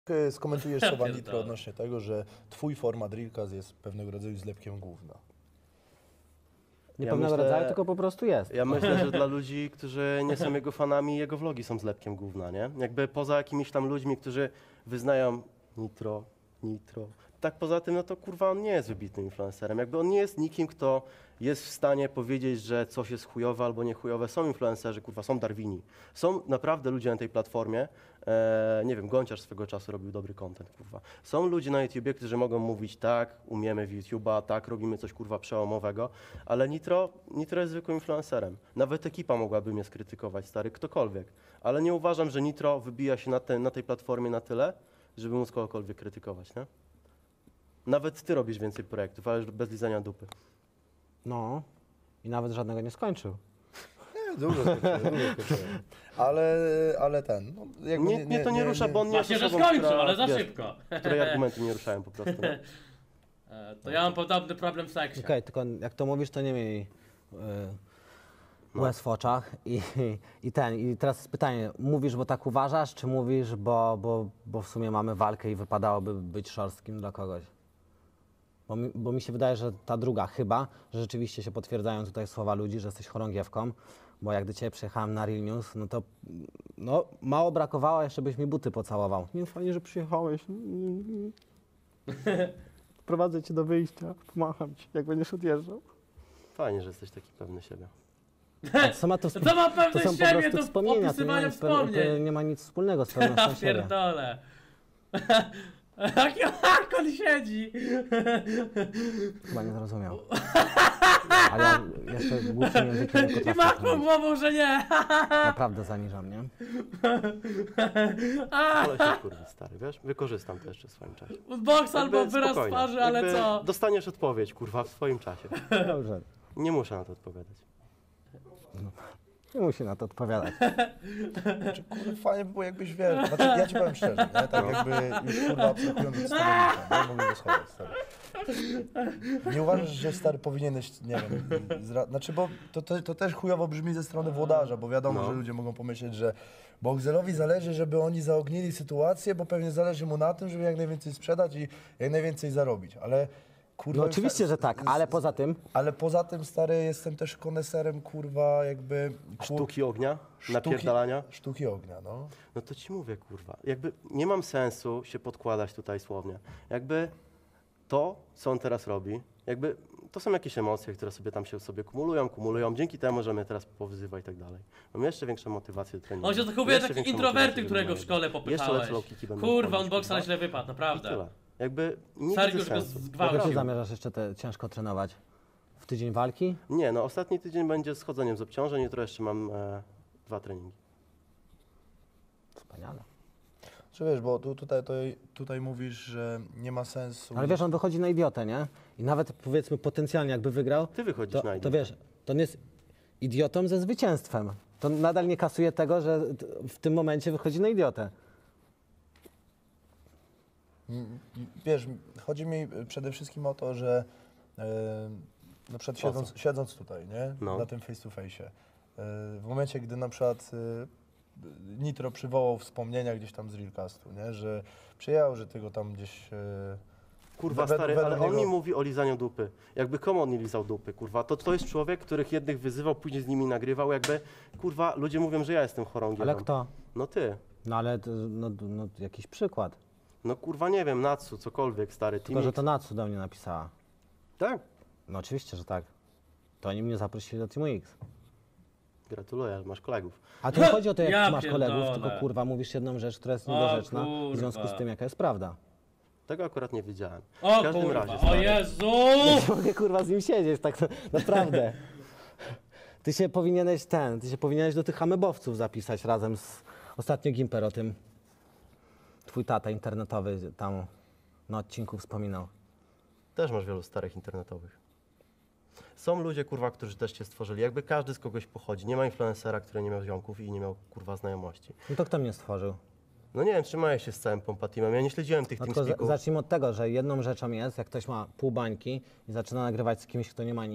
Skomentujesz słowa Nitro odnośnie tego, że twój format Drillcast jest pewnego rodzaju zlepkiem gówna. Nie pewnego rodzaju, tylko po prostu jest. Ja myślę, że dla ludzi, którzy nie są jego fanami, jego vlogi są zlepkiem gówna, nie? Jakby poza jakimiś tam ludźmi, którzy wyznają Nitro. Tak poza tym, no to kurwa on nie jest wybitnym influencerem. Jakby on nie jest nikim, kto jest w stanie powiedzieć, że coś jest chujowe albo nie chujowe. Są influencerzy, kurwa, są Darwini. Są naprawdę ludzie na tej platformie. Nie wiem, Gonciarz swego czasu robił dobry content, kurwa. Są ludzie na YouTubie, którzy mogą mówić tak, umiemy w YouTube'a, tak, robimy coś, kurwa, przełomowego, ale Nitro jest zwykłym influencerem. Nawet ekipa mogłaby mnie skrytykować, stary, ktokolwiek. Ale nie uważam, że Nitro wybija się na tej platformie na tyle, żeby móc kogokolwiek krytykować, nie? Nawet ty robisz więcej projektów, ale bez lizania dupy. No i nawet żadnego nie skończył. Nie, dużo skończyłem. Ale ten... No, mnie to nie rusza, bo on nie jest Właśnie, że osobą, skończył, która, ale za wiesz, szybko. której argumenty nie ruszają po prostu. Nie? To ja mam podobny problem w seksie. Okej, tylko jak to mówisz, to nie miej łez w oczach i teraz jest pytanie, mówisz, bo tak uważasz, czy mówisz, bo w sumie mamy walkę i wypadałoby być szorstkim dla kogoś? Bo mi się wydaje, że ta druga chyba, że rzeczywiście się potwierdzają tutaj słowa ludzi, że jesteś chorągiewką, bo jak do ciebie przyjechałem na Real News, no to mało brakowało, jeszcze byś mi buty pocałował. Nie, fajnie, że przyjechałeś. Prowadzę cię do wyjścia, pomacham ci, jak będziesz odjeżdżał. Fajnie, że jesteś taki pewny siebie. Co ma To ma to pewne są po siebie, prostu to wspomnienia, opisywanie to wspomnień. nie ma nic wspólnego z pewnością Ja siebie. pierdolę. Jak on siedzi? Chyba nie zrozumiał. Ale ja jeszcze głupszym językiem nie I potrafię machnął mówić. głową, że nie. Naprawdę zaniżam, nie? Ale się kurwa stary, wiesz? Wykorzystam to jeszcze w swoim czasie. Box albo Jakby wyraz spokojnie. twarzy, ale Jakby co? dostaniesz odpowiedź, kurwa, w swoim czasie. Dobrze. Nie muszę na to odpowiadać. Nie musi na to odpowiadać. Znaczy, kurwa, fajnie by było jakbyś, wiesz, znaczy ja ci powiem szczerze, nie? Tak jakby już kurwa abstrahując od stereotypem, nie mogę go schować, stary. Nie uważasz, że stary powinieneś, nie wiem, znaczy bo to też chujowo brzmi ze strony włodarza, bo wiadomo, że ludzie mogą pomyśleć, że Boxelowi zależy, żeby oni zaognili sytuację, bo pewnie zależy mu na tym, żeby jak najwięcej sprzedać i jak najwięcej zarobić, ale kurwa... No oczywiście, że tak, ale poza tym... Ale poza tym, stary, jestem też koneserem, kurwa, jakby... Sztuki ognia, napierdalania. Sztuki ognia, no. No to ci mówię, kurwa. Jakby nie mam sensu się podkładać tutaj słownie. Jakby to, co on teraz robi, jakby to są jakieś emocje, które sobie tam się sobie kumulują. Dzięki temu, że mnie teraz powyzywa i tak dalej. Mam jeszcze większą motywację do treningu. On się zachowuje Jeszcze taki większą introwerty, motywację, którego w żeby szkole Jeszcze popychałeś. lepsze low-kicki będą Kurwa, wchodzić, on boksa na kurwa. źle wypadł, I naprawdę. tyle. Jakby nie Sergiusz widzę go sensu. Jak zgwałcił. ty zamierzasz jeszcze ciężko trenować? W tydzień walki? Nie, no ostatni tydzień będzie z chodzeniem z obciążeń, jutro jeszcze mam 2 treningi. Wspaniale. Czy wiesz, bo tutaj mówisz, że nie ma sensu... Ale wiesz, on wychodzi na idiotę, nie? I nawet powiedzmy potencjalnie jakby wygrał, Ty wychodzisz na to idiotę. wiesz, to on jest idiotą ze zwycięstwem. To nadal nie kasuje tego, że w tym momencie wychodzi na idiotę. Wiesz, chodzi mi przede wszystkim o to, że na przykład siedząc tutaj, nie? No. Na tym face to face, w momencie, gdy na przykład Nitro przywołał wspomnienia gdzieś tam z Realcastu, nie? Że przyjechał, że tego tam gdzieś... Kurwa stary, ale on mi mówi o lizaniu dupy. Jakby komu on nie lizał dupy, kurwa? To jest człowiek, których jednych wyzywał, później z nimi nagrywał, jakby, kurwa, ludzie mówią, że ja jestem chorągiewą. Ale kto? No ty. No ale no, jakiś przykład. No kurwa, nie wiem, Natsu, cokolwiek, stary. Tylko, że to Natsu do mnie napisała. Tak? No oczywiście, że tak. To oni mnie zaprosili do Teamu X. Gratuluję, masz kolegów. A to nie chodzi o to, jak Ja ty masz kolegów, pierdolę. tylko kurwa mówisz jedną rzecz, która jest niedorzeczna w związku z tym, jaka jest prawda. Tego akurat nie wiedziałem. O W każdym kurwa, razie, o stary, Jezu! Nie mogę kurwa z nim siedzieć, tak naprawdę. Ty się powinieneś do tych amebowców zapisać razem z ostatnio Gimper o tym. Twój tata internetowy tam na odcinku wspominał. też masz wielu starych internetowych. Są ludzie, kurwa, którzy też cię stworzyli. Jakby każdy z kogoś pochodzi. Nie ma influencera, który nie miał ziomków i nie miał, kurwa, znajomości. No to kto mnie stworzył? No nie wiem, trzymałem się z całym Pompatimem. Ja nie śledziłem tych No tylko TeamSpeaków. zacznijmy od tego, że jedną rzeczą jest, jak ktoś ma pół bańki i zaczyna nagrywać z kimś, kto nie ma nic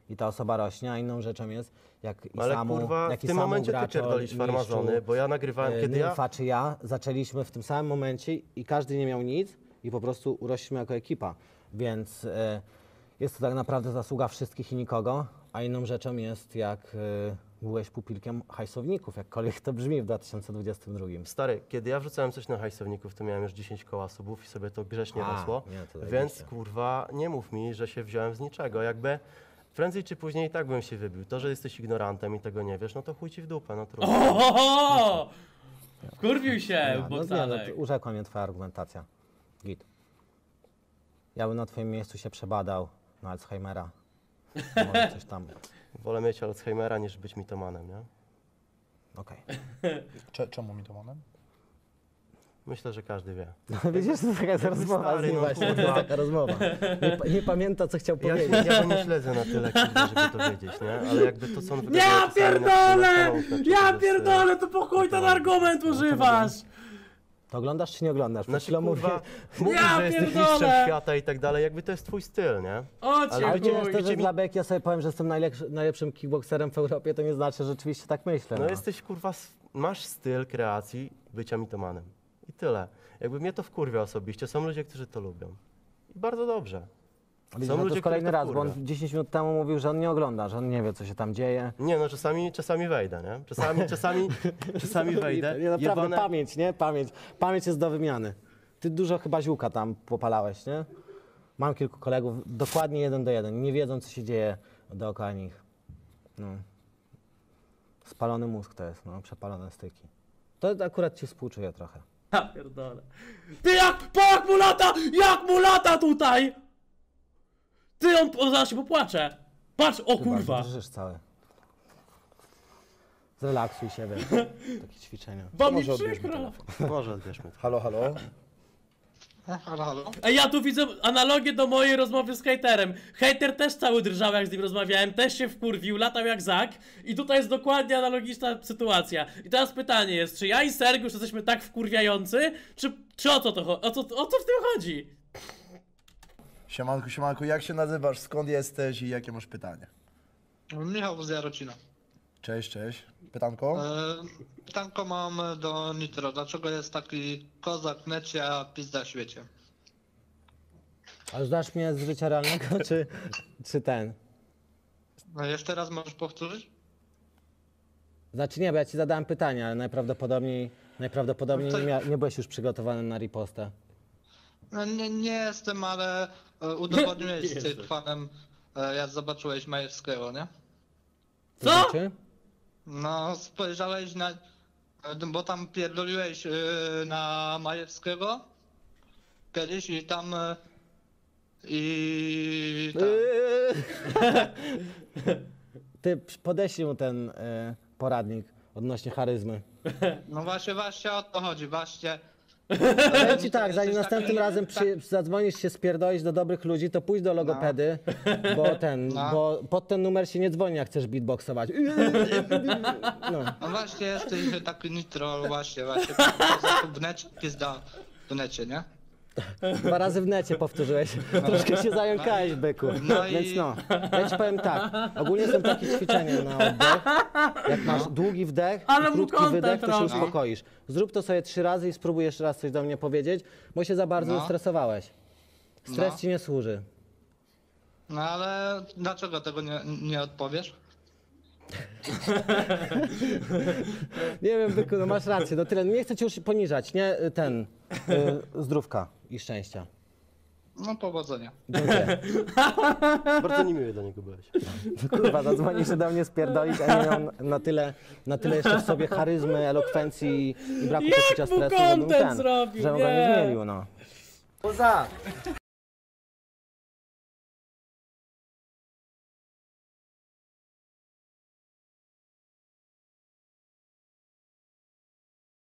i ta osoba rośnie, a inną rzeczą jest, jak i Ale samu, kurwa, jak w i tym samu momencie ty Graczol, pierdolisz farmazony, Mistrzu, bo ja nagrywałem, kiedy ja... Nymfa czy ja zaczęliśmy w tym samym momencie i każdy nie miał nic i po prostu urośliśmy jako ekipa, więc jest to tak naprawdę zasługa wszystkich i nikogo, a inną rzeczą jest, jak byłeś pupilkiem hajsowników, jakkolwiek to brzmi w 2022. Stary, kiedy ja wrzucałem coś na hajsowników, to miałem już 10 koła subów i sobie to grzecznie A, rosło, nie, to więc zajebiście. kurwa nie mów mi, że się wziąłem z niczego, jakby prędzej czy później i tak bym się wybił. To, że jesteś ignorantem i tego nie wiesz, no to chuj ci w dupę, no trudno. Ohoho! Wkurwił się, Ja, no, nie, no, Bogdanek. to urzekła mnie twoja argumentacja. Git. Ja bym na twoim miejscu się przebadał na Alzheimera. Może coś tam. Wolę mieć Alzheimera niż być mitomanem, nie? Okej. Czemu mi to mamy? Myślę, że każdy wie. No widzisz, to jest taka rozmowa z stary, nim no właśnie, to kurwa. jest taka rozmowa. Nie pamięta, co chciał Ja, powiedzieć. ja go nie śledzę na tyle, kurwa, żeby to wiedzieć, nie? Ale jakby to, co on wygaduje Ja czasami na pierdolę! kanałach, znaczy, to Ja jest, pierdolę, to po chuj ten argument używasz! To oglądasz czy nie oglądasz? Przed Znaczy, chwilą kurwa, mówię, mówisz, Ja że jesteś pierdolę! mistrzem świata i tak dalej, jakby to jest twój styl, nie? O Ale cię ale gdzie wiesz, chuj. to, że mi- dla beki ja sobie powiem, że jestem najlepszym kickboxerem w Europie, to nie znaczy, że rzeczywiście tak myślę. No jesteś, kurwa, masz styl kreacji bycia mitomanem. I tyle. Jakby mnie to wkurwia osobiście. Są ludzie, którzy to lubią. I bardzo dobrze. Widzisz, są no to ludzie, jest kolejny których to raz, bo on wkurwia. 10 minut temu mówił, że on nie ogląda, że on nie wie, co się tam dzieje. Nie, no czasami wejdę, nie? Czasami wejdę. Nie, naprawdę, Jebane- pamięć, nie? Pamięć jest do wymiany. Ty dużo chyba ziółka tam popalałeś, nie? Mam kilku kolegów, dokładnie 1 do 1, nie wiedzą, co się dzieje dookoła nich. No. Spalony mózg to jest, no, przepalone styki. To akurat ci współczuję trochę. Ja pierdolę. Ty jak mu lata tutaj! Ty on zaraz się popłacze. Patrz, o Chyba kurwa. drżysz cały. Zrelaksuj się, wiesz. Takie ćwiczenia. Bo mi Może odbierzmy przykro. telefon. Może odbierzmy to. Halo, halo? Halo, halo. Ej, ja tu widzę analogię do mojej rozmowy z hejterem. Hejter też cały drżał, jak z nim rozmawiałem, też się wkurwił, latał jak Zak. I tutaj jest dokładnie analogiczna sytuacja. I teraz pytanie jest, czy ja i Sergiusz jesteśmy tak wkurwiający, czy o co to chodzi? O co w tym chodzi? Siemanku, siemanku, jak się nazywasz, skąd jesteś i jakie masz pytanie? Michał z Jarocina. Cześć, cześć. Pytanko? Pytanko mam do Nitro. Dlaczego jest taki kozak w necie, a pizda w świecie? A znasz mnie z życia realnego, czy ten? Jeszcze raz możesz powtórzyć? Znaczy nie, bo ja ci zadałem pytanie, ale najprawdopodobniej No to- nie byłeś już przygotowany na ripostę. No, nie jestem, ale udowodniłeś Nie z tym fanem, jak zobaczyłeś Majewskiego, nie? To Co? znaczy? No, spojrzałeś na... Bo tam pierdoliłeś na Majewskiego kiedyś i tam... I... Tam. Ty podeślij mu ten poradnik odnośnie charyzmy. No właśnie o to chodzi, właśnie. Powiem ci tak, zanim Jesteś następnym taki- razem zadzwonisz się, spierdolisz do dobrych ludzi, to pójdź do logopedy, No. bo pod ten numer się nie dzwoni, jak chcesz beatboxować. No. No właśnie jesteś taki nitro, właśnie, w necie pizda w necie, nie? 2 razy w necie powtórzyłeś. Troszkę się zająkałeś, byku. No i- Więc no, ja ci powiem tak. Ogólnie są takie ćwiczenia na oddech. Jak masz długi wdech Ale i mu krótki content wydech, to się robi. uspokoisz. Zrób to sobie 3 razy i spróbuj jeszcze raz coś do mnie powiedzieć, bo się za bardzo No. zestresowałeś. Stres No. ci nie służy. No ale dlaczego tego nie odpowiesz? Nie wiem, byku, no masz rację, no tyle. Nie chcę cię już poniżać, nie? Zdrówka i szczęścia. No powodzenia. Dziękuję. Bardzo niemiły dla niego byłeś. Kurwa, zadzwonisz się do mnie spierdolić, a nie miał na tyle jeszcze w sobie charyzmy, elokwencji i braku Jak poczucia mu stresu, żebym content zrobił, żebym go nie nie. zmienił, no.